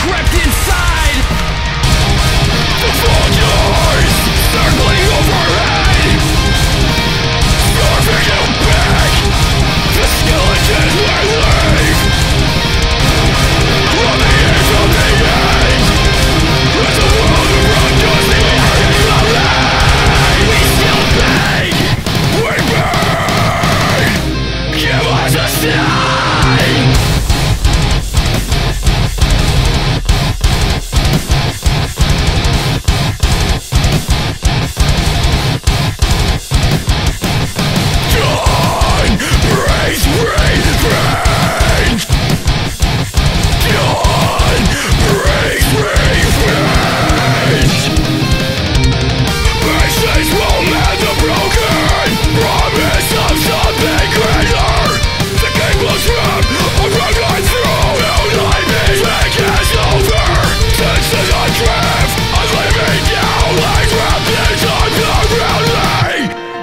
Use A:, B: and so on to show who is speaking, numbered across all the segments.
A: crept inside.
B: The vultures circling overhead, starving you back. The skeletons we leave from the edge of the end. As the world around us is alive, we still beg, we beg. Give us a sign. Dawn breaks revenge. Dawn breaks revenge. Patience will mend the broken. Promise of something greater. The game will trap a run through. Your life is cast over. Senses adrift, I'm living down like rapids on the rally.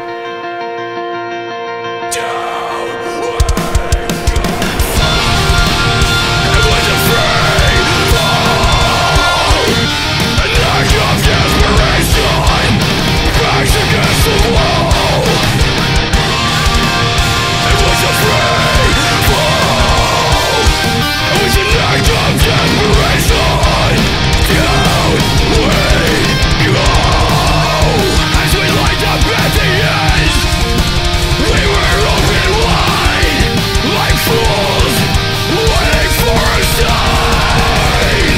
B: Down it was a free fall, an act of desperation, backs against the wall. It was a free fall, it was an act of desperation. Down we go. As we light up at the end, we were open wide, like fools, waiting for a sign.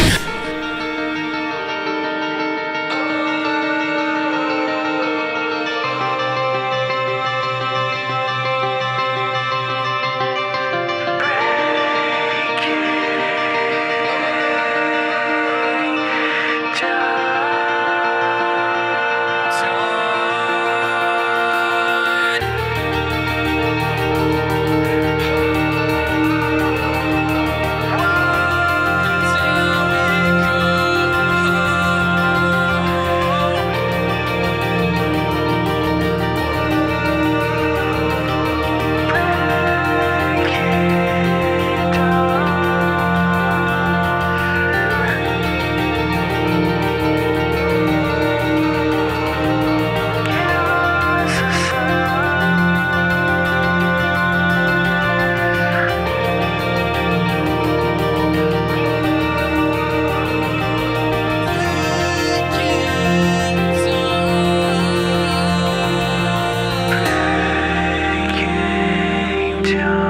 C: Down.